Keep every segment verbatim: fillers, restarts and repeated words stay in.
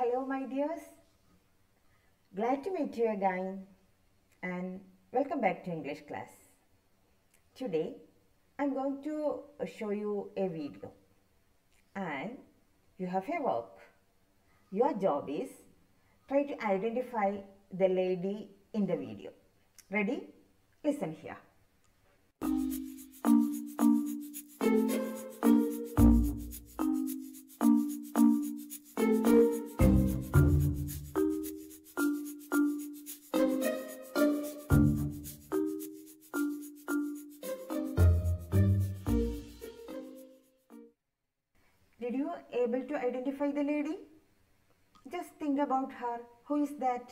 Hello, my dears. Glad to meet you again and welcome back to English class. Today, I'm going to show you a video and you have a work. Your job is try to identify the lady in the video. Ready? Listen here. Did you able to identify the lady? Just think about her. Who is that?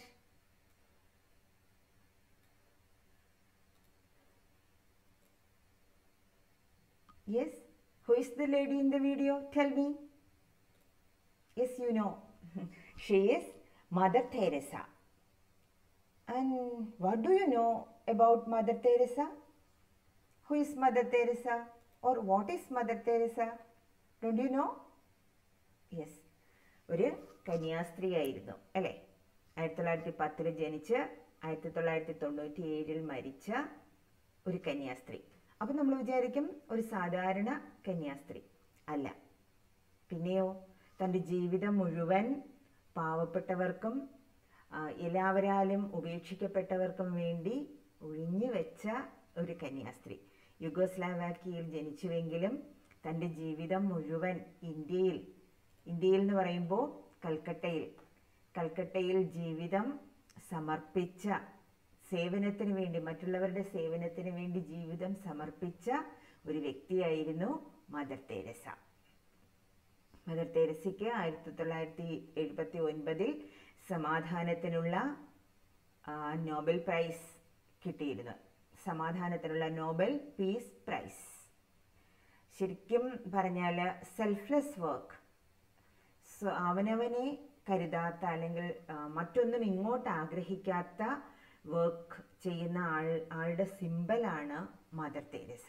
Yes, who is the lady in the video? Tell me. Yes, you know. She is Mother Teresa. And what do you know about Mother Teresa? Who is Mother Teresa? Or what is Mother Teresa? Don't you know? Yes. ഒരു കന്യാസ്ത്രീയായിരുന്നു അല്ലേ? ആയിരത്തി തൊള്ളായിരത്തി പത്തിൽ ജനിച്ച് ആയിരത്തി തൊള്ളായിരത്തി തൊണ്ണൂറ്റി ഏഴിൽ മരിച്ച ഒരു കന്യാസ്ത്രീ. അപ്പം നമ്മൾ വിചാരിക്കും ഒരു സാധാരണ കന്യാസ്ത്രീ അല്ല. പിന്നെയോ തൻ്റെ ജീവിതം മുഴുവൻ പാവപ്പെട്ടവർക്കും എല്ലാവരാലും ഉപേക്ഷിക്കപ്പെട്ടവർക്കും വേണ്ടി ഒഴിഞ്ഞു വെച്ച ഒരു കന്യാസ്ത്രീ. യുഗോസ്ലാവാക്യയിൽ ജനിച്ചുവെങ്കിലും തൻ്റെ ജീവിതം മുഴുവൻ ഇന്ത്യയിൽ ഇന്ത്യയിൽ എന്ന് പറയുമ്പോൾ കൽക്കട്ടയിൽ കൽക്കട്ടയിൽ ജീവിതം സമർപ്പിച്ച സേവനത്തിന് വേണ്ടി മറ്റുള്ളവരുടെ സേവനത്തിന് വേണ്ടി ജീവിതം സമർപ്പിച്ച ഒരു വ്യക്തിയായിരുന്നു മദർ തെരേസ. മദർ തെരേസയ്ക്ക് ആയിരത്തി തൊള്ളായിരത്തി എഴുപത്തി ഒൻപതിൽ സമാധാനത്തിനുള്ള നോബൽ പ്രൈസ് കിട്ടിയിരുന്നു. സമാധാനത്തിനുള്ള നോബൽ പീസ് പ്രൈസ്. ശരിക്കും പറഞ്ഞാൽ സെൽഫ്ലെസ് വർക്ക്, അവനവനെ കരുതാത്ത അല്ലെങ്കിൽ മറ്റൊന്നും ഇങ്ങോട്ട് ആഗ്രഹിക്കാത്ത വർക്ക് ചെയ്യുന്ന ആൾ ആളുടെ സിമ്പലാണ് മദർ തെരേസ.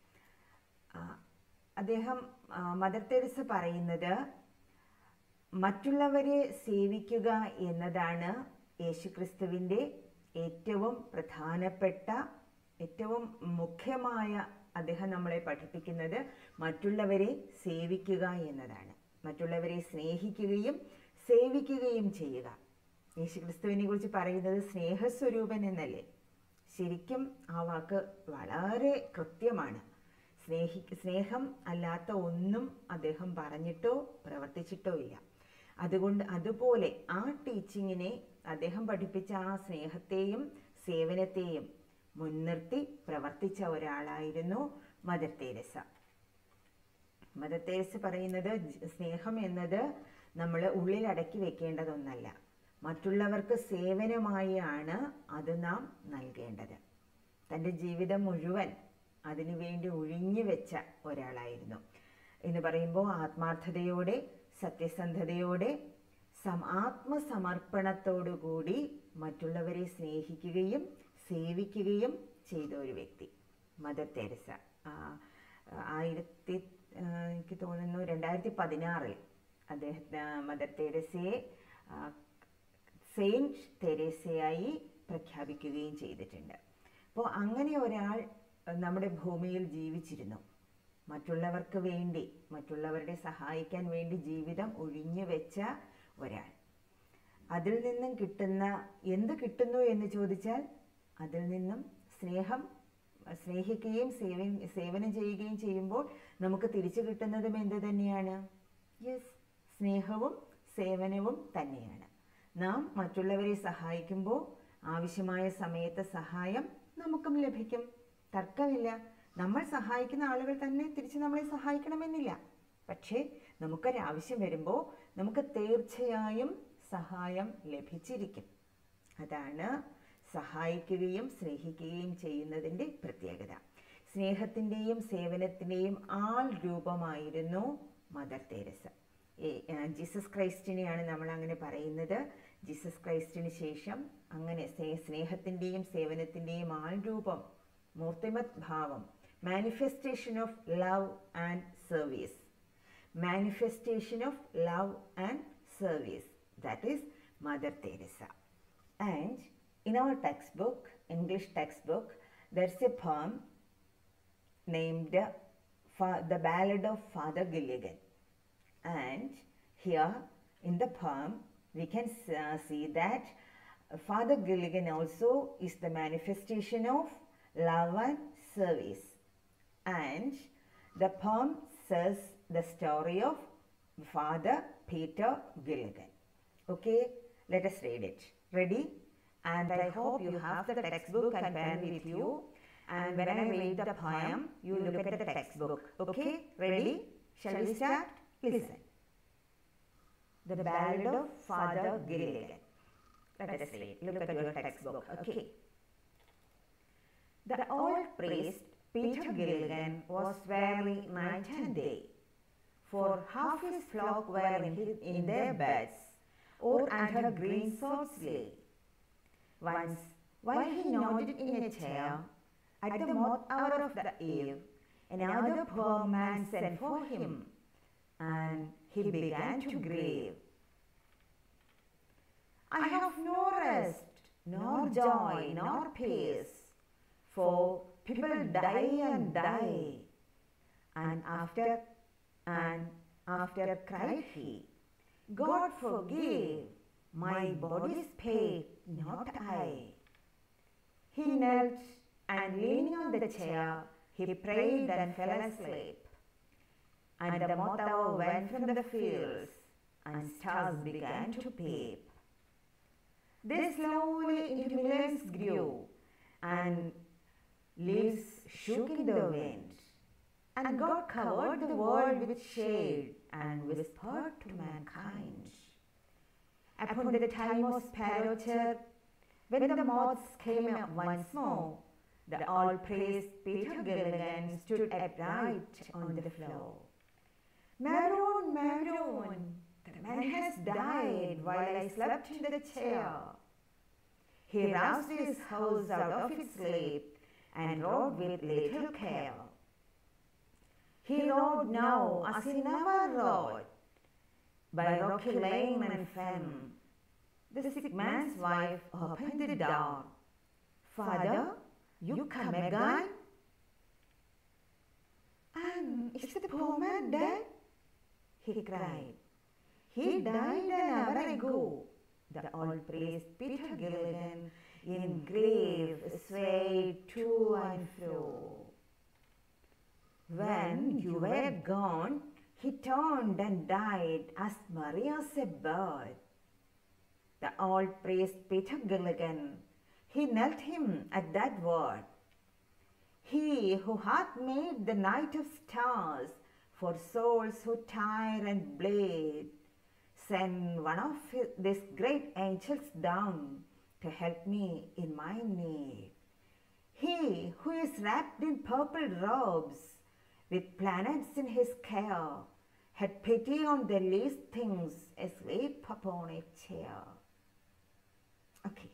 അദ്ദേഹം മദർ തെരേസ പറയുന്നത് മറ്റുള്ളവരെ സേവിക്കുക എന്നതാണ് യേശുക്രിസ്തുവിൻ്റെ ഏറ്റവും പ്രധാനപ്പെട്ട ഏറ്റവും മുഖ്യമായ അദ്ദേഹം നമ്മളെ പഠിപ്പിക്കുന്നത് മറ്റുള്ളവരെ സേവിക്കുക എന്നതാണ്. മറ്റുള്ളവരെ സ്നേഹിക്കുകയും സേവിക്കുകയും ചെയ്യുക. യേശുക്രിസ്തുവിനെ കുറിച്ച് പറയുന്നത് സ്നേഹസ്വരൂപൻ എന്നല്ലേ? ശരിക്കും ആ വാക്ക് വളരെ കൃത്യമാണ്. സ്നേഹി സ്നേഹം അല്ലാത്ത ഒന്നും അദ്ദേഹം പറഞ്ഞിട്ടോ പ്രവർത്തിച്ചിട്ടോ ഇല്ല. അതുകൊണ്ട് അതുപോലെ ആ ടീച്ചിങ്ങിനെ അദ്ദേഹം പഠിപ്പിച്ച ആ സ്നേഹത്തെയും സേവനത്തെയും മുൻനിർത്തി പ്രവർത്തിച്ച ഒരാളായിരുന്നു മദർ തെരേസ. മദർ തെരേസ പറയുന്നത് സ്നേഹം എന്നത് നമ്മൾ ഉള്ളിൽ അടക്കി വെക്കേണ്ടതൊന്നല്ല, മറ്റുള്ളവർക്ക് സേവനമായാണ് അത് നാം നൽകേണ്ടത്. തൻ്റെ ജീവിതം മുഴുവൻ അതിനുവേണ്ടി ഒഴിഞ്ഞു വെച്ച ഒരാളായിരുന്നു എന്ന് പറയുമ്പോൾ ആത്മാർത്ഥതയോടെ സത്യസന്ധതയോടെ ആത്മസമർപ്പണത്തോടുകൂടി മറ്റുള്ളവരെ സ്നേഹിക്കുകയും സേവിക്കുകയും ചെയ്ത ഒരു വ്യക്തി മദർ തെരേസ. ആയിരത്തി എനിക്ക് തോന്നുന്നു രണ്ടായിരത്തി പതിനാറിൽ അദ്ദേഹത്തെ മദർ തെരേസയെ സെയിൻറ്റ് തെരേസയായി പ്രഖ്യാപിക്കുകയും ചെയ്തിട്ടുണ്ട്. അപ്പോൾ അങ്ങനെ ഒരാൾ നമ്മുടെ ഭൂമിയിൽ ജീവിച്ചിരുന്നു. മറ്റുള്ളവർക്ക് വേണ്ടി മറ്റുള്ളവരുടെ സഹായിക്കാൻ വേണ്ടി ജീവിതം ഒഴിഞ്ഞു വെച്ച ഒരാൾ. അതിൽ നിന്നും കിട്ടുന്ന എന്ത് കിട്ടുന്നു എന്ന് ചോദിച്ചാൽ അതിൽ നിന്നും സ്നേഹം സ്നേഹിക്കുകയും സേവ സേവനം ചെയ്യുകയും ചെയ്യുമ്പോൾ നമുക്ക് തിരിച്ചു കിട്ടുന്നതും എന്ത് തന്നെയാണ്? യെസ്, സ്നേഹവും സേവനവും തന്നെയാണ്. നാം മറ്റുള്ളവരെ സഹായിക്കുമ്പോൾ ആവശ്യമായ സമയത്ത് സഹായം നമുക്കും ലഭിക്കും, തർക്കമില്ല. നമ്മൾ സഹായിക്കുന്ന ആളുകൾ തന്നെ തിരിച്ച് നമ്മളെ സഹായിക്കണമെന്നില്ല. പക്ഷേ നമുക്കൊരാവശ്യം വരുമ്പോൾ നമുക്ക് തീർച്ചയായും സഹായം ലഭിച്ചിരിക്കും. അതാണ് സഹായിക്കുകയും സ്നേഹിക്കുകയും ചെയ്യുന്നതിൻ്റെ പ്രത്യേകത. സ്നേഹത്തിൻ്റെയും സേവനത്തിൻ്റെയും ആൾ രൂപമായിരുന്നു മദർ തെരേസ. ജീസസ് ക്രൈസ്റ്റിനെയാണ് നമ്മൾ അങ്ങനെ പറയുന്നത്. ജീസസ് ക്രൈസ്റ്റിന് ശേഷം അങ്ങനെ സ്നേഹത്തിൻ്റെയും സേവനത്തിൻ്റെയും ആൾ രൂപം, മൂർത്തിമത് ഭാവം, manifestation of love and service manifestation of love and service that is Mother Teresa. And in our textbook, English textbook, there's a poem named The Ballad of Father Gilligan. And here in the poem, we can uh, see that Father Gilligan also is the manifestation of love and service. And the poem says the story of Father Peter Gilligan. Okay, let us read it. Ready? And I hope you have the textbook and pen with you. And when I read the poem, you look at the textbook. Okay, ready? Shall we start? Listen. The Ballad of Father Gilligan. Let us read. Look at your textbook. Okay. The old priest Peter Gilligan was weary night and day, for half his flock were in, his, in their beds or under greensward's lee. Once, while he nodded in a chair at the mock hour of the eve, another poor man sent for him, and he began to grieve. I have no rest, nor joy, nor peace, for people die and die. And after, and after cried he, God forgive, my body's pain, not I. He knelt, and leaning on the chair, he prayed and fell asleep. And the moth hour went from the fields, and stars began to peep. They slowly into millions grew, and leaves shook in the wind. And God covered the world with shade and whispered to mankind. Upon the time of sparrow-chirp, when the moths came up once more, the old priest Peter Gilligan stood upright on the floor. Maroon, Maroon, the man has died while I slept in the chair. He roused his house out of its sleep and rode with little care. He rode now as he never rode, by rocky lane and fen. The sick man's wife opened the door. Father, you come again? And is the poor man dead? He cried. He died an hour ago. The old priest Peter Gilligan in grief swayed to and fro. When you were gone, he turned and died as merry as a bird. The old priest Peter Gilligan, he knelt him at that word. He who hath made the night of stars for souls who tire and bleed, send one of these great angels down to help me in my need. He who is wrapped in purple robes, with planets in his care, had pity on the least things asleep upon a chair. Okay.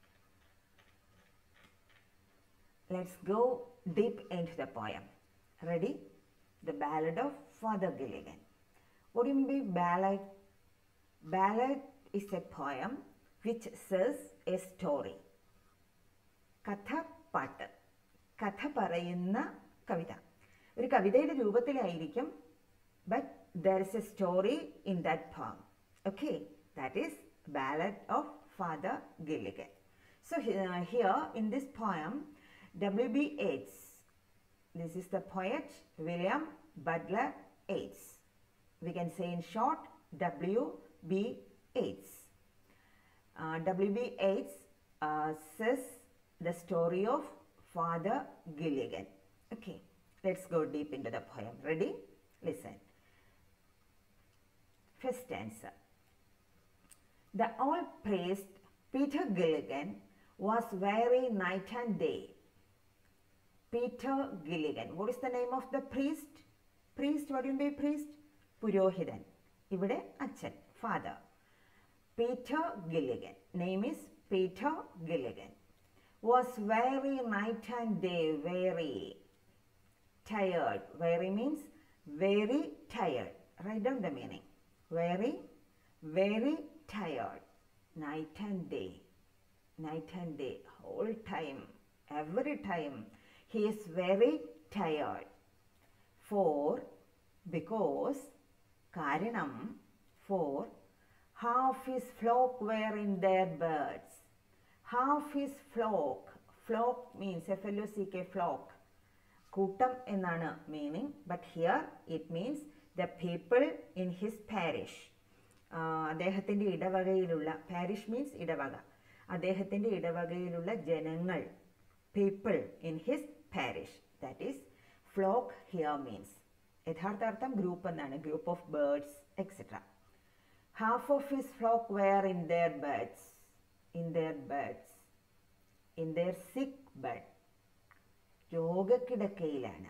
Let's go deep into the poem. Ready? The Ballad of Father Gilligan. What do you mean by ballad? Ballad is a poem which says a story. Katha paട്ട്. കഥ പറയുന്ന കവിത. ഒരു കവിതയുടെ രൂപത്തിലായിരിക്കും, but there is a story in that poem. Okay, that is Ballad of Father Gilligan. So uh, here in this poem, W B Yeats, this is the poet William Butler Yeats. We can say in short W B Yeats. Uh, W B Yeats uh, says the story of Father Gilligan. Okay, let's go deep into the poem. Ready? Listen. First answer. The old priest Peter Gilligan was weary night and day. Peter Gilligan. What is the name of the priest? Priest, what do you mean by priest? Purohitan. Ivide Achan, father. Peter Gilligan. Name is Peter Gilligan. Was weary night and day, weary. Tired. Weary means very tired. Write down the meaning. Very, very tired. Night and day. Night and day. Whole time. Every time. He is very tired. For, because, karanam, for, half his flock were in their birds. Half his flock. Flock means F L O C K, flock. Kutam enana meaning, but here it means the people in his parish. അദ്ദേഹത്തിൻ്റെ ഇടവകയിലുള്ള, parish means ഇടവക, അദ്ദേഹത്തിൻ്റെ ഇടവകയിലുള്ള ജനങ്ങൾ, people in his parish, that is flock here means, യഥാർത്ഥാർത്ഥം group എന്നാണ്, group of birds etcetera. Half of his flock were in their beds, in their beds, in their sick bed, രോഗക്കിടക്കയിലാണ്.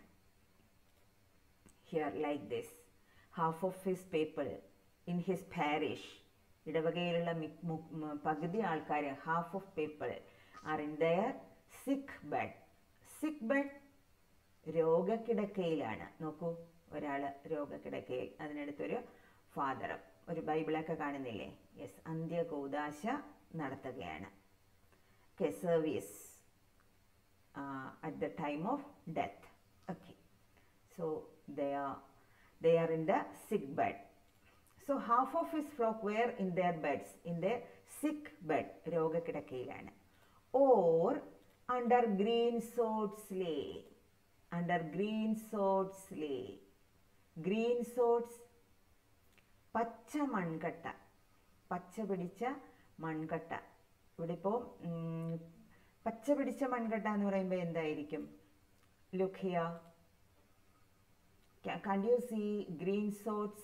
Here like this, half of his people in his parish, ഇടവകയിലുള്ള പകുതി ആൾക്കാർ, half of people are in their sick bed. Sick bed രോഗക്കിടക്കയിലാണ്. നോക്കൂ, ഒരാൾ രോഗക്കിടക്കയിൽ, അതിനടുത്തൊരു ഫാദറും, ഒരു ബൈബിളൊക്കെ കാണുന്നില്ലേ? Yes, അന്ത്യകൂദാശ നടത്തുകയാണ്. Okay, service at the time of death. Okay, so they are they are in the sick bed. So half of his flock were in their beds, in their sick bed, രോഗക്കിടക്കയിലാണ്. Or under green swords lay, under green swords lay. Green swords, പച്ച മൺകട്ട, പച്ച പിടിച്ച മൺകട്ട. ഇവിടെ ഇപ്പോൾ പച്ച പിടിച്ച മൺകട്ട എന്ന് പറയുമ്പോൾ എന്തായിരിക്കും? Look here, can you see green swords?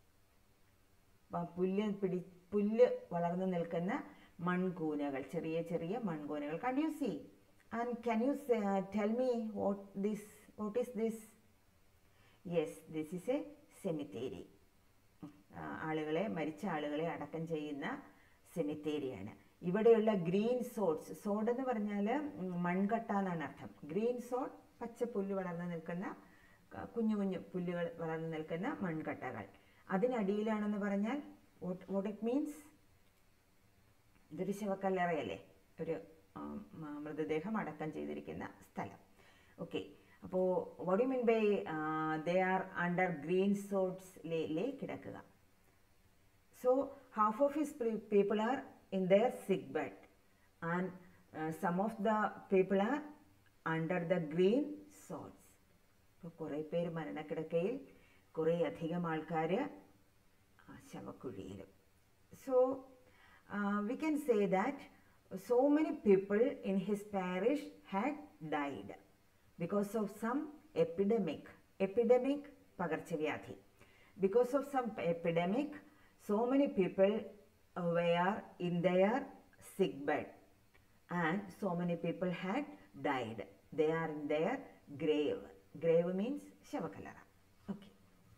പുല്ല് പിടി പുല്ല് വളർന്നു നിൽക്കുന്ന മൺകൂനകൾ, ചെറിയ ചെറിയ മൺകൂനകൾ. Can you see? And can you tell me what this what is this? Yes, this is a cemetery. ആളുകളെ, മരിച്ച ആളുകളെ അടക്കം ചെയ്യുന്ന സെമിത്തേരിയാണ്. ഇവിടെയുള്ള ഗ്രീൻ സോഡ്സ്, സോഡ് എന്ന് പറഞ്ഞാൽ മൺകട്ട എന്നാണ് അർത്ഥം. ഗ്രീൻ സോഡ്, പച്ച പുല്ല് വളർന്നു നിൽക്കുന്ന, കുഞ്ഞു കുഞ്ഞു പുല്ലുകൾ വളർന്നു നിൽക്കുന്ന മൺകട്ടകൾ. അതിനടിയിലാണെന്ന് പറഞ്ഞാൽ വാട്ട് ഇറ്റ് മീൻസ്? ഇതൊരു ശവക്കല്ലറയല്ലേ, ഒരു മൃതദേഹം അടക്കം ചെയ്തിരിക്കുന്ന സ്ഥലം. ഓക്കെ, അപ്പോൾ what you mean by they are under green sods lay, lay കിടക്കുക. So half of his people are in their sick bed and some of the people are under the green sods. ഇപ്പോൾ കുറേ പേര് മരണക്കിടക്കയിൽ, കുറേ അധികം ആൾക്കാർ ശവക്കുഴിയിലും. So we can say that so many people in his parish had died because of some epidemic. Epidemic, പകർച്ചവ്യാധി. Because of some epidemic, so many people were in their sick bed and so many people had died. They are in their grave. Grave means ശവക്കല്ലറ. Okay.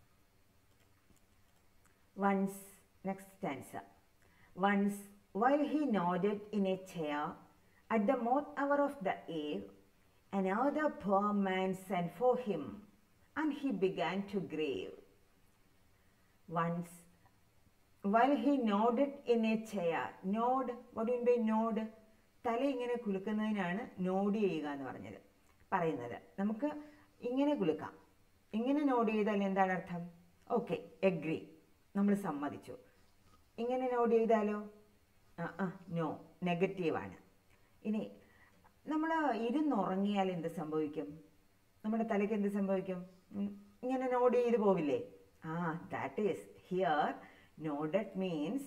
Once, next stanza. Once, while he nodded in a chair at the moth hour of the eve, another poor man sent for him, and he began to grieve. Once, while he nodded in a chair. Nod, what do you mean by nod? തല ഇങ്ങനെ കുലുക്കുന്നതിനാണ് node ചെയ്യുക എന്ന് പറഞ്ഞത് പറയുന്നത്. നമുക്ക് ഇങ്ങനെ കുലുക്കാം. ഇങ്ങനെ node ചെയ്താൽ എന്താണ് അർത്ഥം? ഓക്കെ, എഗ്രി, നമ്മൾ സമ്മതിച്ചു. ഇങ്ങനെ നോഡ് ചെയ്താലോ? ആ ആ നോ, നെഗറ്റീവാണ്. ഇനി നമ്മൾ ഇരുന്നുറങ്ങിയാൽ എന്ത് സംഭവിക്കും? നമ്മുടെ തലയ്ക്ക് എന്ത് സംഭവിക്കും? ഇങ്ങനെ നോഡ് ചെയ്ത് പോവില്ലേ? ആ, that is here nodded means,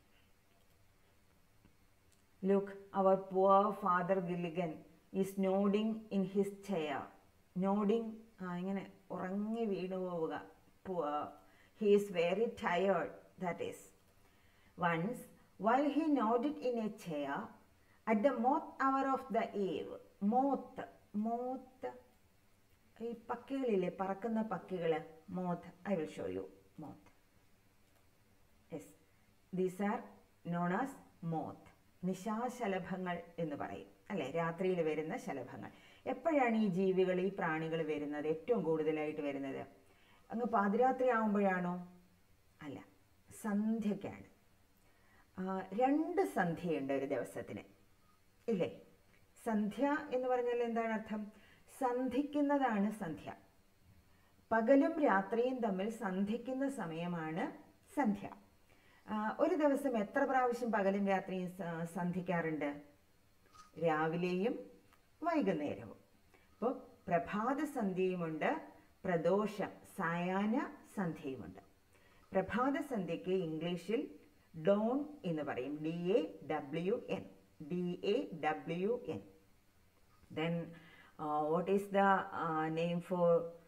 look, our poor father Gilligan is nodding in his chair. Nodding, ആ ഇങ്ങനെ ഉറങ്ങി വീണു പോവുക. Poor, he is very tired, that is. Once, while he nodded in a chair at the moth hour of the eve. Moth, moth, ഈ പക്കികളില്ലേ, പറക്കുന്ന പക്കികൾ, moth. I will show you moth. Yes, these are known as moth. നിശാശലഭങ്ങൾ എന്ന് പറയും അല്ലേ, രാത്രിയിൽ വരുന്ന ശലഭങ്ങൾ. എപ്പോഴാണ് ഈ ജീവികൾ, ഈ പ്രാണികൾ വരുന്നത്? ഏറ്റവും കൂടുതലായിട്ട് വരുന്നത് അങ്ങ് പാതിരാത്രി ആകുമ്പോഴാണോ? അല്ല, സന്ധ്യയ്ക്കാണ്. രണ്ട് സന്ധ്യയുണ്ട് ഒരു ദിവസത്തിന്, ഇല്ലേ? സന്ധ്യ എന്ന് പറഞ്ഞാൽ എന്താണ് അർത്ഥം? സന്ധിക്കുന്നതാണ് സന്ധ്യ. പകലും രാത്രിയും തമ്മിൽ സന്ധിക്കുന്ന സമയമാണ് സന്ധ്യ. ഒരു ദിവസം എത്ര പ്രാവശ്യം പകലും രാത്രിയും സന്ധിക്കാറുണ്ട്? രാവിലെയും വൈകുന്നേരവും. അപ്പോൾ പ്രഭാത സന്ധ്യയുമുണ്ട്, പ്രദോഷം സായാഹ്ന സന്ധ്യയുമുണ്ട്. പ്രഭാത സന്ധ്യയ്ക്ക് ഇംഗ്ലീഷിൽ ഡോൺ എന്ന് പറയും, D A W N, D A W N. Then what is the name for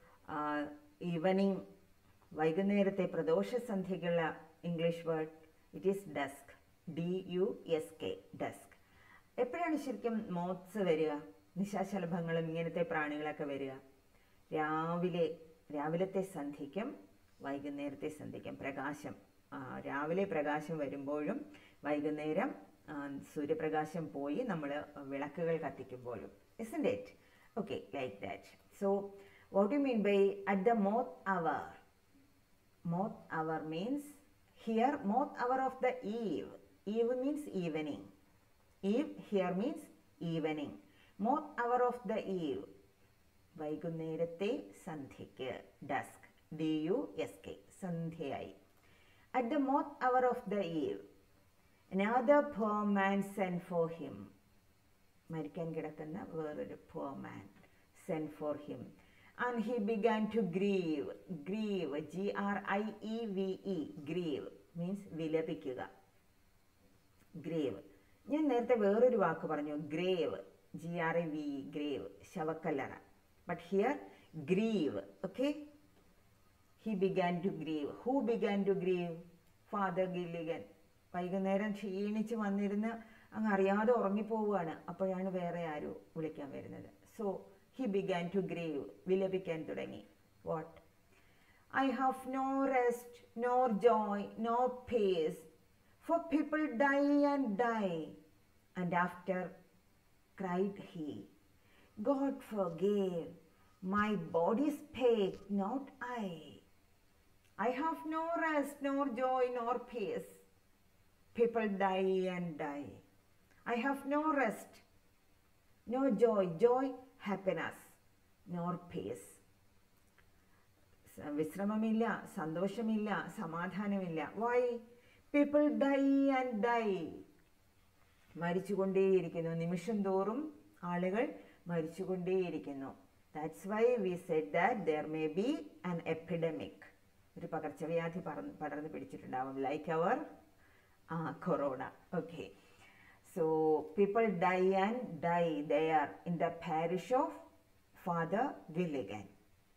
evening, വൈകുന്നേരത്തെ പ്രദോഷ സന്ധ്യയ്ക്കുള്ള English word? It is dusk, D U S K, dusk. എപ്പോഴാണ് ശരിക്കും മോത്സ് വരിക, നിശാശലഭങ്ങളും ഇങ്ങനത്തെ പ്രാണികളൊക്കെ വരിക? രാവിലെ, രാവിലത്തെ സന്ധ്യയ്ക്കും വൈകുന്നേരത്തെ സന്ധ്യയ്ക്കും പ്രകാശം, രാവിലെ പ്രകാശം വരുമ്പോഴും വൈകുന്നേരം സൂര്യപ്രകാശം പോയി നമ്മൾ വിളക്കുകൾ കത്തിക്കുമ്പോഴും. Isn't it? Okay, like that. So, what do you mean by at the moth hour? Moth hour means, here moth hour of the eve. Eve means evening. Eve here means evening. Moth hour of the eve. വൈകുന്നേരത്തെ സന്ധ്യയ്ക്ക്, dusk, D U S K, സന്ധ്യയായി. At the moth hour of the eve, another poor man sent for him. മരിക്കാൻ കിടക്കുന്ന വേറൊരു poor man sent for him. And he began to grieve. Grieve, G R I E V E, grieve means വിലപിക്കുക. Grave. ഞാൻ നേരത്തെ വേറൊരു വാക്ക് പറഞ്ഞു, grave, G R A V E, grave, ശവക്കല്ലറ. But here, grieve, okay? He began to grieve. Who began to grieve? Father Gilligan. വൈകുന്നേരം ക്ഷീണിച്ച് വന്നിരുന്ന് അങ്ങ് അറിയാതെ ഉറങ്ങിപ്പോവുകയാണ്. അപ്പോഴാണ് വേറെ ആരോ വിളിക്കാൻ വരുന്നത്. So he began to grieve, വിലപിക്കാൻ തുടങ്ങി. What? I have no rest, nor joy, nor peace, for people die and die. And after cried he, God forgave, my body spake, not I. I have no rest, nor joy, nor peace. People die and die. I have no rest, no joy, joy, happiness, nor peace. വിശ്രമമില്ല, സന്തോഷമില്ല, സമാധാനമില്ല. Why? People die and die. മരിച്ചുകൊണ്ടേയിരിക്കുന്നു. നിമിഷം തോറും ആളുകൾ മരിച്ചുകൊണ്ടേയിരിക്കുന്നു. That's why we said that there may be an epidemic. ഒരു പകർച്ചവ്യാധി പടർന്നു പിടിച്ചിട്ടുണ്ടാവും, like our uh, corona. Okay. So people die and die there in the parish of Father Gilligan.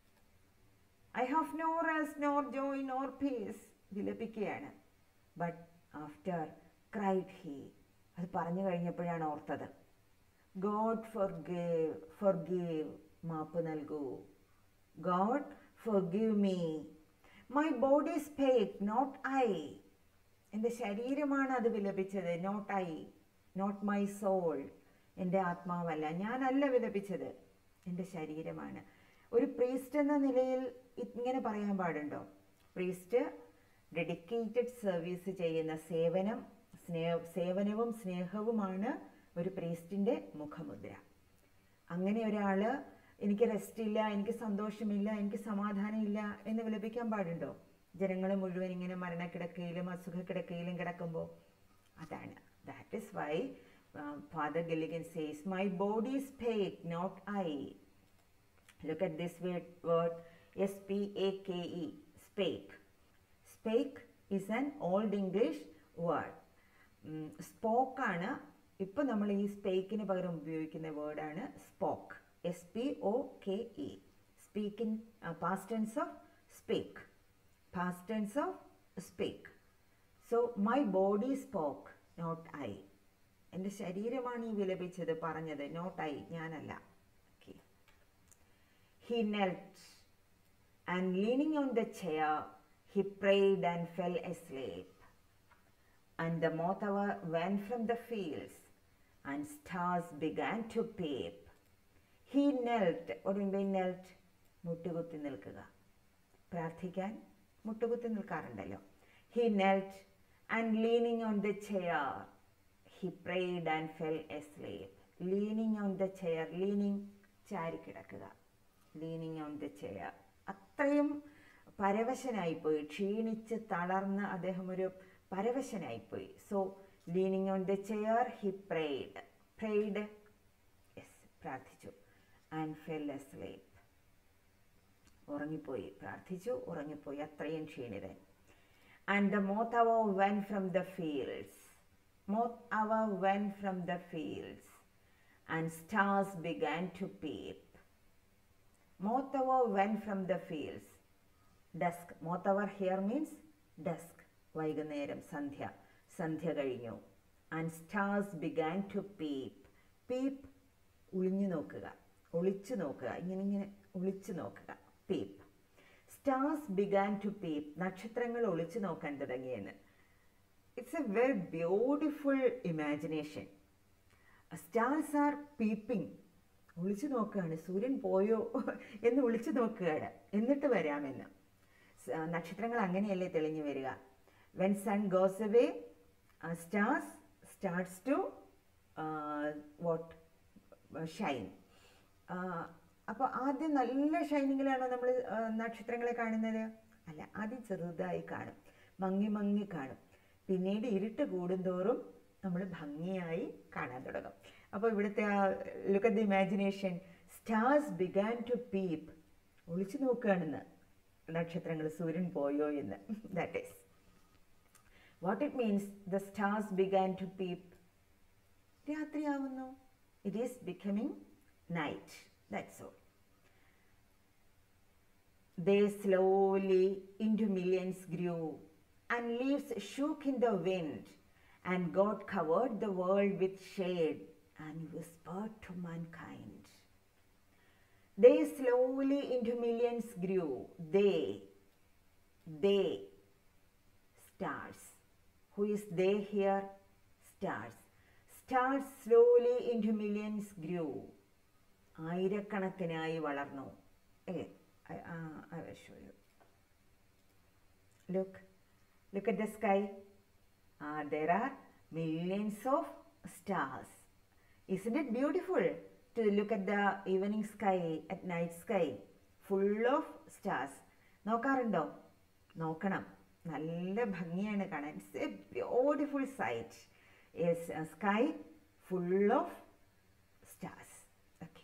I have no rest, nor joy, nor peace. വിലപിക്കുകയാണ്. But after cried he. അത് പറഞ്ഞു കഴിഞ്ഞപ്പോഴാണ് ഓർത്തത്. God forgave, forgive, മാപ്പ് നൽകൂ. God forgive me. My body spake, not I. എൻ്റെ ശരീരമാണ് അത് വിലപിച്ചത്, not I, not my soul. എൻ്റെ ആത്മാവല്ല, ഞാനല്ല വിലപിച്ചത്, എൻ്റെ ശരീരമാണ്. ഒരു പ്രീസ്റ്റ് എന്ന നിലയിൽ ഇങ്ങനെ പറയാൻ പാടുണ്ടോ? പ്രീസ്റ്റ് ഡെഡിക്കേറ്റഡ് സർവീസ് ചെയ്യുന്ന സേവനം, സ്നേഹ സേവനവും സ്നേഹവുമാണ് ഒരു പ്രീസ്റ്റിൻ്റെ മുഖമുദ്ര. അങ്ങനെ ഒരാൾ എനിക്ക് റെസ്റ്റ് ഇല്ല, എനിക്ക് സന്തോഷമില്ല, എനിക്ക് സമാധാനമില്ല എന്ന് വിലപിക്കാൻ പാടുണ്ടോ? ജനങ്ങൾ മുഴുവൻ ഇങ്ങനെ മരണക്കിടക്കയിലും അസുഖക്കിടക്കയിലും കിടക്കുമ്പോൾ. അതാണ്. That is why Father Gilligan says, my body spake, not I. Look at this word, S P A K E, spake. Spake is an Old English word. സ്പോക്കാണ് ഇപ്പോൾ നമ്മൾ ഈ സ്പേക്കിന് പകരം ഉപയോഗിക്കുന്ന വേർഡാണ് spoke. S P O K E. Speak in past tense of speak. Past tense of speak. So my body spoke, not I. എൻ്റെ ശരീരമാണ് ഈ വിലപിച്ചത്, പറഞ്ഞത്, നോട്ട് ഐ, ഞാനല്ല. Okay. He knelt and leaning on the chair he prayed and fell asleep. And the moth hour went from the fields, and stars began to peep. He knelt. What do you mean knelt? മുട്ടുകുത്തി നിൽക്കുക. പ്രാർത്ഥിക്കാൻ മുട്ടുകുത്തി നിൽക്കാറുണ്ടല്ലോ. He knelt And leaning on the chair, he prayed and fell asleep. Leaning on the chair, leaning ചാരിക്കിടക്കുക, leaning on the chair. അത്രയും പരവശനായിപ്പോയി, ക്ഷീണിച്ച് തളർന്ന് അദ്ദേഹം ഒരു പരവശനായിപ്പോയി. So leaning on the chair he prayed, prayed yes പ്രാർത്ഥിച്ചു, ആൻഡ് ഫെൽ അസ്ലീപ് ഉറങ്ങിപ്പോയി, പ്രാർത്ഥിച്ചു ഉറങ്ങിപ്പോയി, അത്രയും ക്ഷീണിതൻ. And the moth hour went from the fields, moth hour went from the fields, and stars began to peep. Moth hour went from the fields. Dusk. Moth hour here means dusk. വൈകുന്നേരം, സന്ധ്യ, സന്ധ്യ കഴിഞ്ഞു. And stars began to peep. Peep, ഒളിഞ്ഞു നോക്കുക, ഒളിച്ചു നോക്കുക, ഇങ്ങനെ ഇങ്ങനെ ഒളിച്ചു നോക്കുക. Peep. Stars began to peep. നക്ഷത്രങ്ങൾ ഒളിച്ചു നോക്കാൻ തുടങ്ങിയെന്ന്. It's a very beautiful imagination. Stars are peeping. ഒളിച്ചു നോക്കുകയാണ്, സൂര്യൻ പോയോ എന്ന് ഒളിച്ചു നോക്കുകയാണ്, എന്നിട്ട് വരാമെന്ന്. നക്ഷത്രങ്ങൾ അങ്ങനെയല്ലേ തെളിഞ്ഞു വരിക. When sun goes away, uh, stars starts to uh, what uh, shine. അപ്പോൾ ആദ്യം നല്ല ഷൈനിങ്ങിലാണോ നമ്മൾ നക്ഷത്രങ്ങളെ കാണുന്നത്? അല്ല, ആദ്യം ചെറുതായി കാണും, മങ്ങി മങ്ങി കാണും. പിന്നീട് ഇരുട്ട് കൂടുന്തോറും നമ്മൾ ഭംഗിയായി കാണാൻ തുടങ്ങും. അപ്പോൾ ഇവിടുത്തെ ആ look at the imagination, stars began to peep, ഒളിച്ചു നോക്കുകയാണെന്ന് നക്ഷത്രങ്ങൾ, സൂര്യൻ പോയോ എന്ന്. That is what it means. The stars began to peep. രാത്രിയാവുന്നു. It is becoming night. That's all. They slowly into millions grew, and leaves shook in the wind, and God covered the world with shade and whispered to mankind. They slowly into millions grew. They, they, stars. Who is they here? Stars. Stars slowly into millions grew. ആയിരക്കണക്കിനായി വളർന്നു. അല്ലേ? I, uh, I will show you. Look, look at the sky. Uh, there are millions of stars. Isn't it beautiful to look at the evening sky, at night sky, full of stars? നോക്കാറുണ്ടോ? നോക്കണം, നല്ല ഭംഗിയാണ് കാണാൻ. It's a beautiful sight. Yes, a sky full of stars. Okay.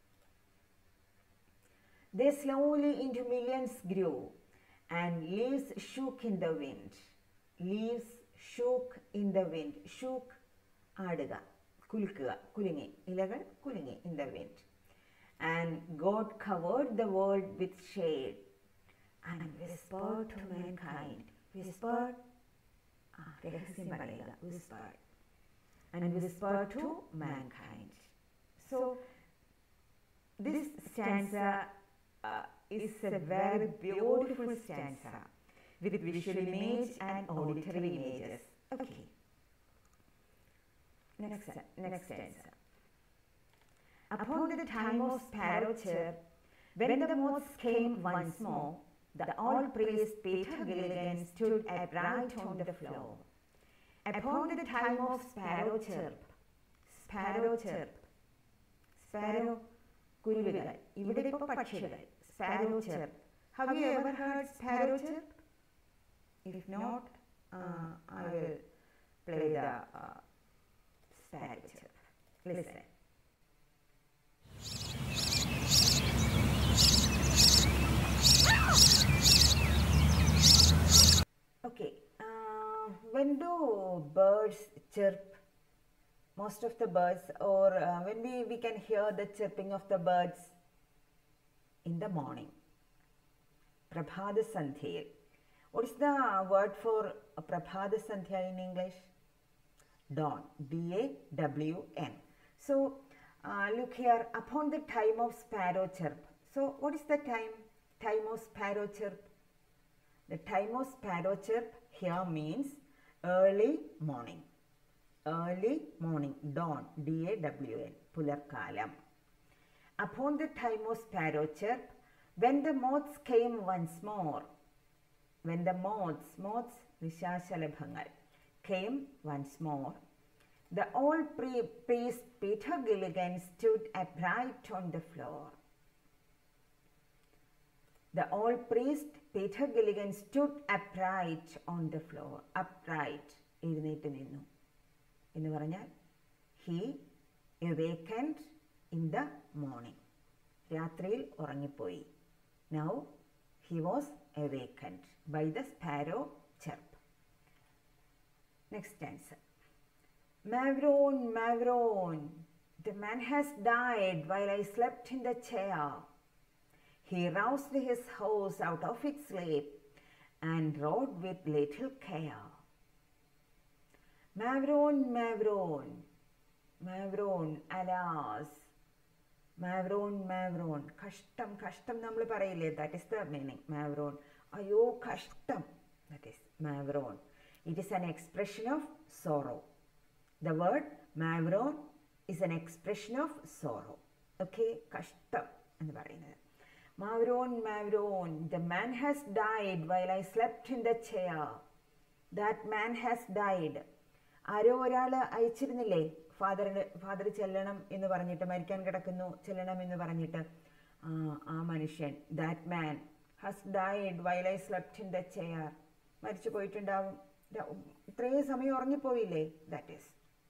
They slowly into millions grew, and leaves shook in the wind. Leaves shook in the wind. Shook, ആടുക, കുലുക്കുക, കുലുങ്ങി, ഇലകൾ കുലുങ്ങി, in the wind. And God covered the world with shade and whispered to mankind. Whispered, ah, രഹസ്യം പറയുക, whispered. And whispered to mankind. So, this stanza uh, is a very beautiful stanza with visual image and auditory images. Okay. Next, next stanza. Upon the time of sparrow chirp, when the moths came once more, the all-praised Peter Gilligan stood upright on the floor. Upon the time of sparrow chirp, sparrow chirp, sparrow, കുരുവികൾ, ഇവിടെ ഇപ്പോൾ പക്ഷികൾ, sparrow chirp. Have you ever heard sparrow chirp? If not, uh, I will play the uh, sparrow chirp. Listen. Okay, uh, when do birds chirp? Most of the birds, or uh, when we, we can hear the chirping of the birds in the morning. Prabhada Sandhya. What is the word for Prabhada Sandhya in English? Dawn. D A W N. So, uh, look here, upon the time of sparrow chirp. So, what is the time? Time of sparrow chirp. The time of sparrow chirp here means early morning. Early morning, dawn, D A W N, പുലർക്കാലം. Upon the time of sparrow chirp, when the moths came once more. When the moths, moths, നിശാശലഭങ്ങൾ. came once more. The old pri- priest Peter Gilligan stood upright on the floor. The old priest Peter Gilligan stood upright on the floor. Upright, എഴുന്നേറ്റ് നിന്നു എന്ന് പറഞ്ഞാൽ he awakened in the morning. രാത്രിയിൽ ഉറങ്ങിപ്പോയി. Now he was awakened by the sparrow chirp. Next answer. Mavron, Mavron, the man has died while I slept in the chair. He roused his horse out of its sleep and rode with little care. Mavron, Mavron, Mavron, alas. Mavron, Mavron, കഷ്ടം കഷ്ടം നമ്മൾ പറയില്ലേ, that is the meaning. Mavron, അയ്യോ കഷ്ടം, that is Mavron. It is an expression of sorrow. The word Mavron is an expression of sorrow. Okay, കഷ്ടം എന്ന് പറയുന്നത്. Mavron, Mavron, the man has died while I slept in the chair. That man has died. ആരോ ഒരാൾ അയച്ചിരുന്നില്ലേ, ഫാദറിന് father ചെല്ലണം എന്ന് പറഞ്ഞിട്ട്, മരിക്കാൻ കിടക്കുന്നു ചെല്ലണം എന്ന് പറഞ്ഞിട്ട്, ആ മനുഷ്യൻ, that man has died while I slept in the chair, മരിച്ചു പോയിട്ടുണ്ടാവും, ഇത്രയും സമയം ഉറങ്ങിപ്പോയില്ലേ, that is.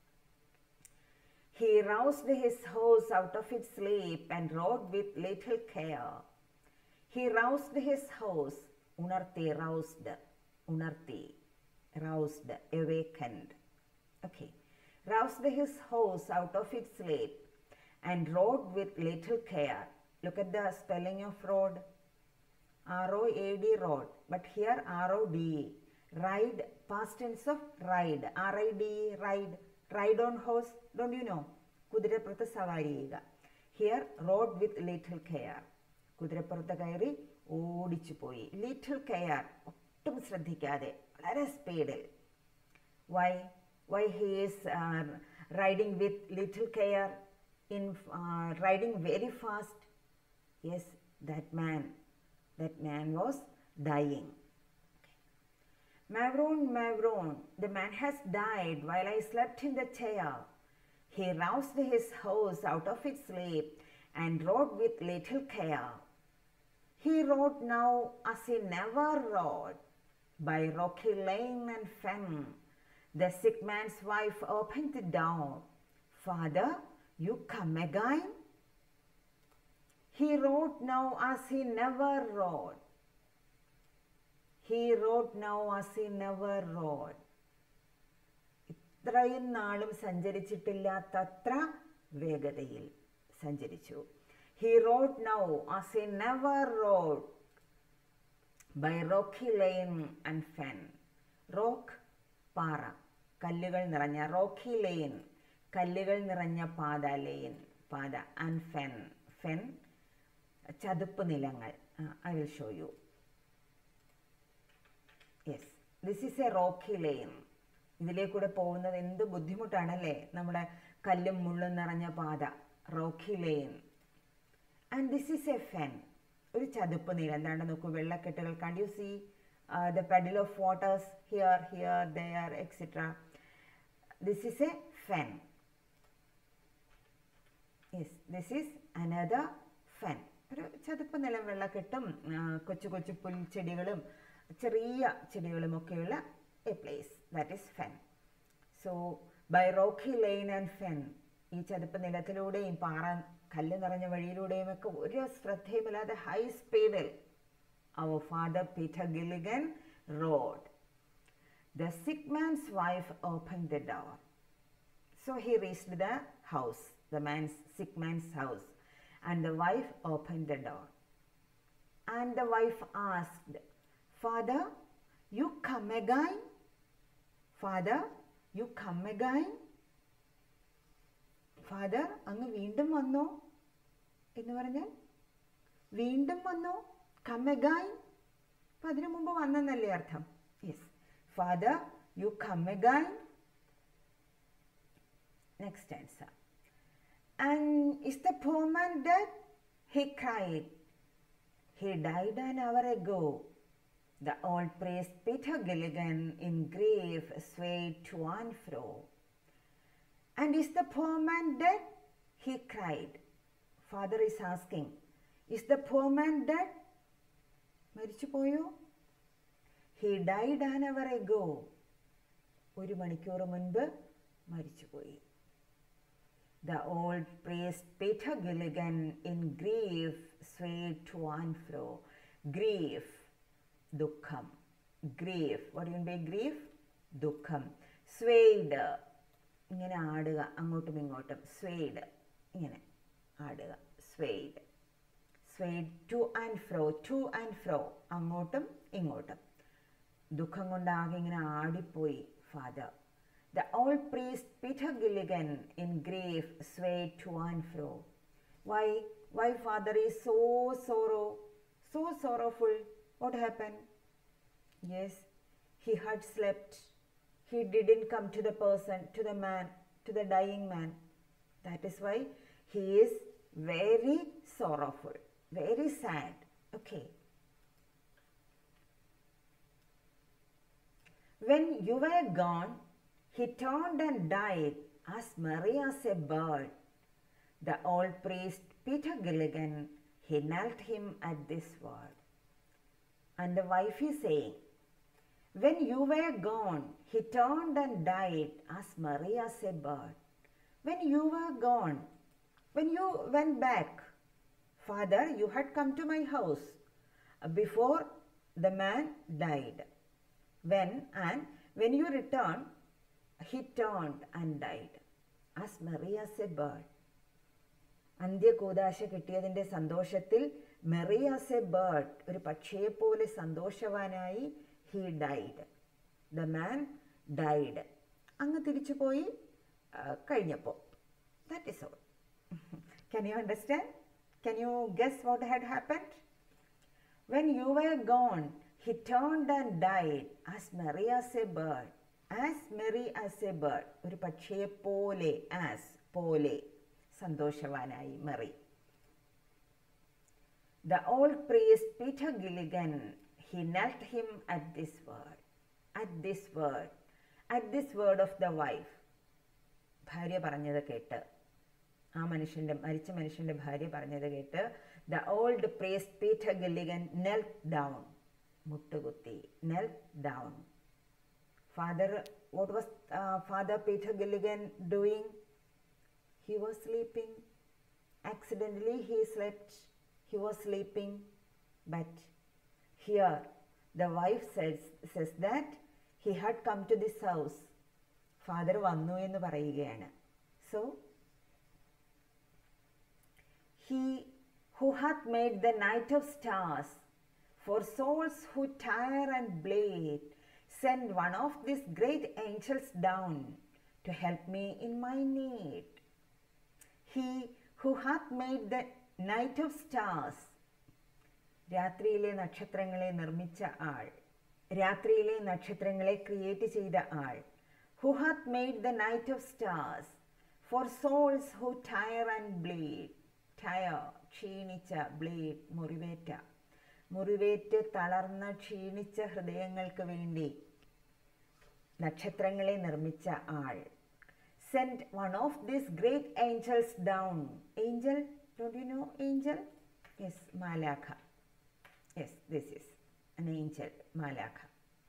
He roused his horse out of its sleep and rode with little care. He roused his horse, unarthi, roused, unarthi, roused, awakened. Okay. Roused his horse out of its sleep and rode with little care. Look at the spelling of road. R O A D, road. But here R O D E. Ride, past tense of ride. R I D E, ride. Ride on horse. Don't you know? കുതിരപ്പുറത്ത് സവാരി ചെയ്യുക. Here, rode with little care. കുതിരപ്പുറത്ത് കയറി ഓടിച്ചു പോയി. Little care. ഒട്ടും ശ്രദ്ധിക്കാതെ, വളരെ സ്പീഡിൽ. Why? Why he is uh, riding with little care, in uh, riding very fast? Yes, that man, that man was dying. Mavron, Mavron, the man has died while I slept in the chair. He roused his horse out of its sleep and rode with little care. He rode now as he never rode, by rocky lane and fen. The sick man's wife opened the door. Father, you come again? He rode now as he never rode. He rode now as he never rode. ഇത്രയും നാളും സഞ്ചരിച്ചിട്ടില്ലാത്തത്ര വേഗതയിൽ സഞ്ചരിച്ചു. He rode now as he never rode, by rocky lane and fen. Rock, പാറ, കല്ലുകൾ നിറഞ്ഞ, Rocky line, കല്ലുകൾ നിറഞ്ഞ പാത, ലെയിൻ പാത, ആൻഡ് ഫെൻ, ഫെൻ ചതുപ്പ് നിലങ്ങൾ. I will show you. Yes, this is a rocky lane. ഇതിലേക്കൂടെ പോകുന്നത് എന്ത് ബുദ്ധിമുട്ടാണല്ലേ, നമ്മുടെ കല്ലും മുള്ളും നിറഞ്ഞ പാത, rocky lane. And this is a fen, ഒരു ചതുപ്പ് നിലം. എന്താണ്ട് നോക്കൂ, വെള്ളക്കെട്ടുകൾ. Can't you see Uh, the puddle of waters here, here, there, et cetera. This is a fen. Yes, this is another fen. ഒരു ചതുപ്പ് നിലം, വെള്ളക്കെട്ടും കൊച്ചു കൊച്ചു പുൽച്ചെടികളും ചെറിയ ചെടികളും ഒക്കെയുള്ള a place, that is fen. So by rocky lane and fen, ഈ ചതുപ്പ് നിലത്തിലൂടെയും പാറ കല്ല് നിറഞ്ഞ വഴിയിലൂടെയും ഒക്കെ ഒരു ശ്രദ്ധയുമില്ലാതെ ഹൈ സ്പീഡിൽ our father Peter Gilligan rode. The sick man's wife opened the door. So he reached the house, the man's sick man's house, and the wife opened the door. And the wife asked, Father, you come again? Father, you come again? Father, അങ്ങ് വീണ്ടും വന്നോ എന്ന് പറഞ്ഞാൽ വീണ്ടും വന്നോ, come again. അപ്പം അതിനു മുമ്പ് വന്നെന്നല്ലേ അർത്ഥം. Yes, Father you come again. Next answer. And is the poor man dead? He cried. He died an hour ago. The old priest Peter Gilligan in grief swayed to and fro. And is the poor man dead? He cried. Father is asking, is the poor man dead? മരിച്ചു പോയോ? He died an hour ago. ഒരു മണിക്കൂർ മുൻപ് മരിച്ചുപോയി. The old priest Peter Gilligan in grief swayed to and fro. Grief, ദുഃഖം. Grief, what do you mean by grief? ദുഃഖം. Swayed, ഇങ്ങനെ ആടുക, അങ്ങോട്ടും ഇങ്ങോട്ടും. Swayed, ഇങ്ങനെ ആടുക. Swayed. Swayed to and fro, to and fro, അങ്ങോട്ടും ഇങ്ങോട്ടും. ദുഃഖം കൊണ്ടാകെ ഇങ്ങനെ ആടിപ്പോയി Father. The old priest Peter Gilligan in grief swayed to and fro. Why? Why father is so sorrow, so sorrowful? What happened? Yes, he had slept. He didn't come to the person, to the man, to the dying man. That is why he is very sorrowful, very sad. Okay. When you were gone, he turned and died as merry as a bird. The old priest Peter Gilligan, he knelt him at this word. And the wife is saying, when you were gone, he turned and died as merry as a bird. When you were gone, when you went back, Father, you had come to my house before the man died. When and when you returned, he turned and died as merry as a bird. അന്ത്യകൂദാശ കിട്ടിയതിൻ്റെ സന്തോഷത്തിൽ merry as a bird, ഒരു പക്ഷിയെ പോലെ സന്തോഷവാനായി he died. The man died. അങ്ങ് തിരിച്ചു പോയി കഴിഞ്ഞപ്പോൾ. That is all. Can you understand? Can you guess what had happened? When you were gone, he turned and died as merry as a bird. As merry as a bird. ഒരു പക്ഷിയെ പോലെ, as, പോലെ, സന്തോഷവാനായി, merry. The old priest Peter Gilligan, he knelt him at this word. At this word. At this word of the wife. ഭാര്യ പറഞ്ഞത് കേട്ട്, ആ മനുഷ്യൻ്റെ, മരിച്ച മനുഷ്യൻ്റെ ഭാര്യ പറഞ്ഞത് കേട്ട്, the old priest Peter Gilligan knelt down. മുട്ടുകുത്തി. knelt down. Father, what was uh, Father Peter Gilligan doing? He was sleeping. Accidentally he slept. He was sleeping. But here the wife says, says that he had come to this house. Father വന്നു എന്ന് പറയുകയാണ്. So, he who hath made the night of stars for souls who tire and bleed, send one of these great angels down to help me in my need. He who hath made the night of stars, രാത്രിയിലെ നക്ഷത്രങ്ങളെ നിർമ്മിച്ച ആൾ, രാത്രിയിലെ നക്ഷത്രങ്ങളെ create ചെയ്ത ആൾ. Who hath made the night of stars for souls who tire and bleed. Tire, ക്ഷീണിച്ച, bleed, മുറിവേറ്റ, മുറിവേറ്റ് തളർന്ന ക്ഷീണിച്ച ഹൃദയങ്ങൾക്ക് വേണ്ടി നക്ഷത്രങ്ങളെ നിർമ്മിച്ച ആൾ. Send one of these great angels down. Angel, don't you know angel? Yes, Malakha. Yes, this is an angel, Malakha.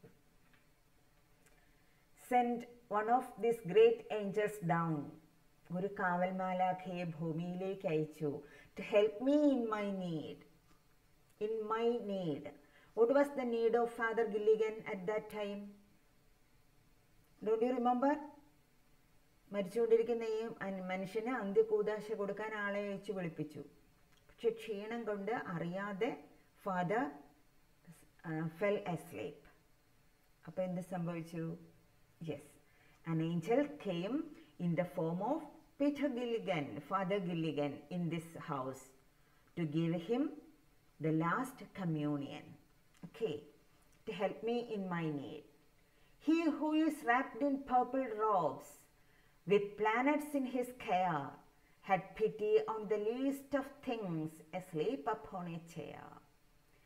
Send one of these great angels down. ഒരു കാവൽ മാലാഖയെ ഭൂമിയിലേക്ക് അയച്ചു. To help me in my need. In my need. What was the need of Father Gilligan at that time? Don't you remember? മരിച്ചുകൊണ്ടിരിക്കുന്ന ഈ മനുഷ്യന് അന്ത്യകൂദാശ കൊടുക്കാൻ ആളെ അയച്ചു വിളിപ്പിച്ചു. പക്ഷെ ക്ഷീണം കൊണ്ട് അറിയാതെ ഫാദർ ഫെൽ അസ്ലീപ്. അപ്പോൾ എന്ത് സംഭവിച്ചു? Yes, an angel came in the form of Peter Gilligan, Father Gilligan, in this house to give him the last communion. Okay, to help me in my need. He who is wrapped in purple robes with planets in his care had pity on the least of things asleep upon a chair.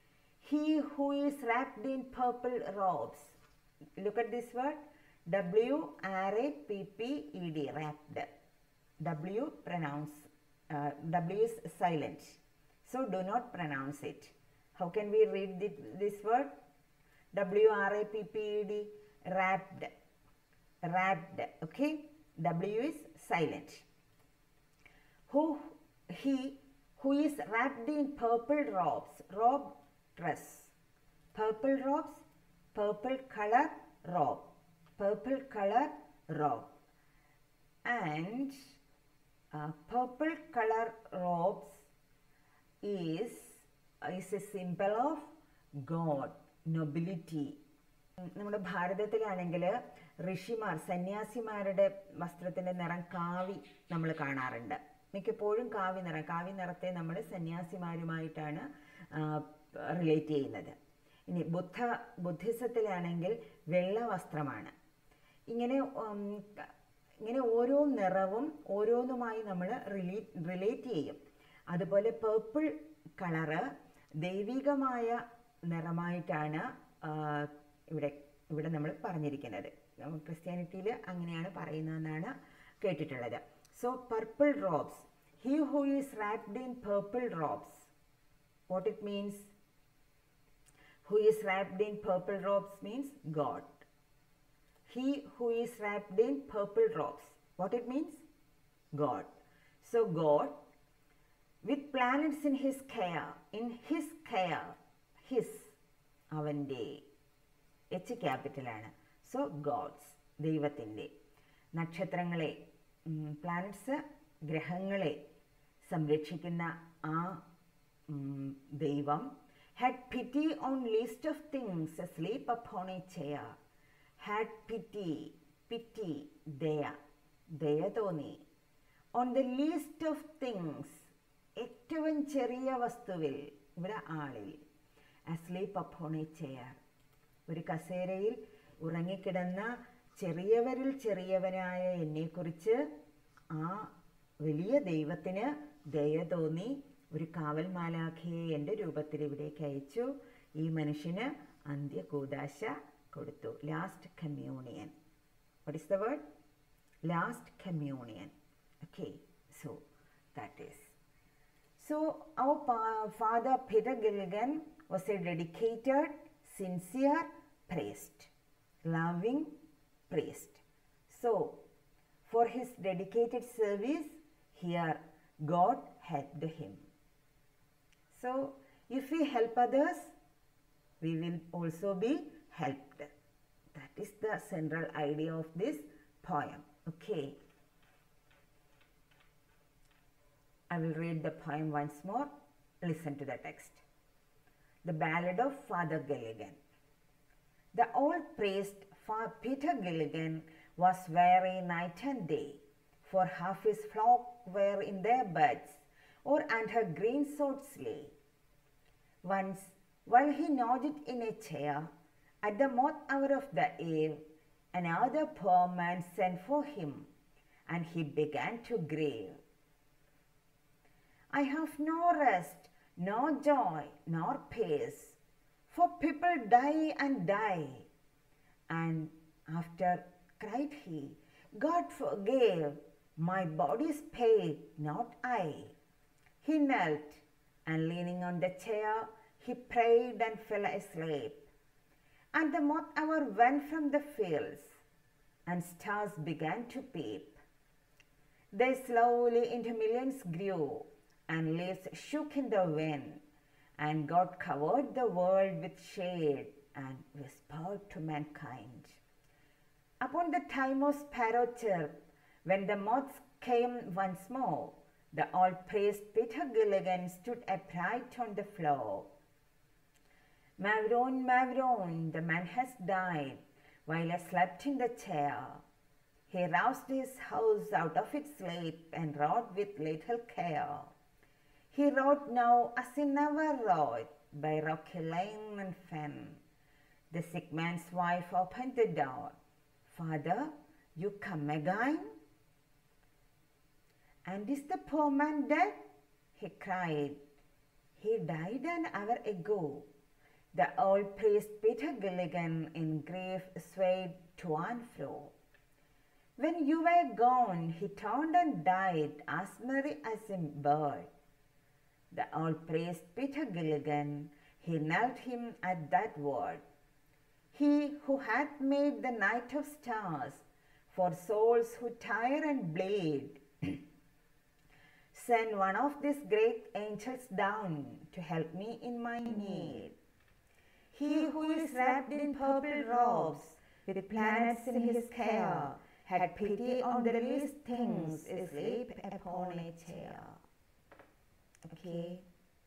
he who is wrapped in purple robes. Look at this word, W R A P P E D, wrapped. W pronounce, uh, W is silent, so do not pronounce it. How can we read the, this word? W R A P P E D, wrapped, wrapped, okay? W is silent. Who, he who is wrapped in purple robes, robe, dress. Purple robes, purple color robe, purple color robe. And uh, purple color robes is, is a symbol of God, nobility. നമ്മുടെ ഭാരതത്തിലാണെങ്കിൽ ഋഷിമാർ സന്യാസിമാരുടെ വസ്ത്രത്തിൻ്റെ നിറം കാവി നമ്മൾ കാണാറുണ്ട്. മിക്കപ്പോഴും കാവി നിറം, കാവി നിറത്തെ നമ്മൾ സന്യാസിമാരുമായിട്ടാണ് റിലേറ്റ് ചെയ്യുന്നത്. ഇനി ബുദ്ധ ബുദ്ധിസത്തിലാണെങ്കിൽ വെള്ള വസ്ത്രമാണ്. ഇങ്ങനെ ഇങ്ങനെ ഓരോ നിറവും ഓരോന്നുമായി നമ്മൾ റിലേ റിലേറ്റ് ചെയ്യും. അതുപോലെ പേർപ്പിൾ കളറ് ദൈവികമായ നിറമായിട്ടാണ് ഇവിടെ ഇവിടെ നമ്മൾ പറഞ്ഞിരിക്കുന്നത്. ക്രിസ്ത്യാനിറ്റിയിൽ അങ്ങനെയാണ് പറയുന്നതെന്നാണ് കേട്ടിട്ടുള്ളത്. So purple robes, he who is wrapped in purple robes. What it means? Who is wrapped in purple robes means God. He who is wrapped in purple robes. What it means? God. So God, with planets in his care, in his care, his, അവൻ്റെ, H ക്യാപിറ്റലാണ്. So God's, ദൈവത്തിൻ്റെ. നക്ഷത്രങ്ങളെ, planets, ഗ്രഹങ്ങളെ സംരക്ഷിക്കുന്ന ആ ദൈവം had pity on least of things asleep upon a chair. Had pity, pity, ദയ, ദയ തോന്നി. On the least of things, ഏറ്റവും ചെറിയ വസ്തുവിൽ, ഇവിടെ ആളിൽ. asleep upon a chair, ഒരു കസേരയിൽ ഉറങ്ങിക്കിടന്ന ചെറിയവരിൽ ചെറിയവനായ എന്നെക്കുറിച്ച് ആ വലിയ ദൈവത്തിന് ദയ തോന്നി. ഒരു കാവൽ മാലാഖയെ എൻ്റെ രൂപത്തിൽ ഇവിടേക്ക് അയച്ചു. ഈ മനുഷ്യന് അന്ത്യകൂദാശ കൊടുത്തു. Last communion. What is the word? Last communion. Okay, so that is. So our Father Peter Gilligan was a dedicated, sincere priest, loving priest. So, for his dedicated service, here God helped him. So, if we help others, we will also be helped. That is the central idea of this poem. Okay. I will read the poem once more. Listen to the text. The Ballad of Father Gilligan. The old priest, Father Peter Gilligan, was weary night and day, for half his flock were in their beds or under greensward's lea. Once, while he nodded in a chair at the moth hour of the eve, another poor man sent for him, and he began to grieve. I have no rest, no joy, nor peace, for people die and die. And after, cried he, God forgave, my body's pain, not I. He knelt, and leaning on the chair, he prayed and fell asleep. And the moth hour went from the fields, and stars began to peep. They slowly into millions grew, and leaves shook in the wind, and God covered the world with shade and whispered to mankind. Upon the time of sparrow chirp, when the moths came once more, the old priest Peter Gilligan stood upright on the floor. Mavrone, Mavrone, the man has died, while I slept in the chair. He roused his house out of its sleep and wrought with little care. He wrote now as he never wrote, by rocky lane and fen. The sick man's wife opened the door. Father, you come again? And is the poor man dead? He cried. He died an hour ago. The old priest Peter Gilligan in grief swayed to and fro. When you were gone, he turned and died as merry as a bird. The old priest Peter Gilligan, he knelt him at that word. He who hath made the night of stars for souls who tire and bleed, send one of these great angels down to help me in my need. He who is wrapped in purple robes, with planets in his care, had pity on the least things asleep upon a chair. Okay.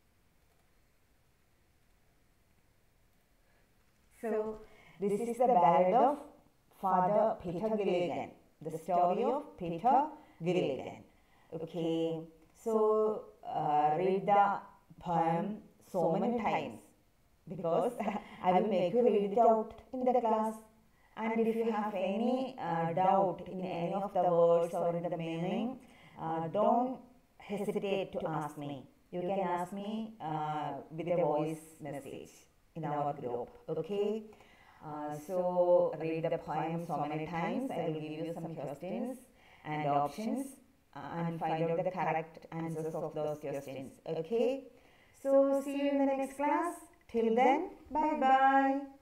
So, this is the ballad of Father Peter Gilligan, the story of Peter Gilligan. Okay. So, uh, read the poem so many times, because I will make you read it out in the class. And if you have any uh, doubt in any of the words or in the meaning, uh, don't hesitate to ask me. You can ask me uh, with a voice message in our group. Okay? Uh, so, read the poem so many times. I will give you some questions and options uh, and find out the correct answers of those questions. Okay? So, see you in the next class. Till then, bye bye.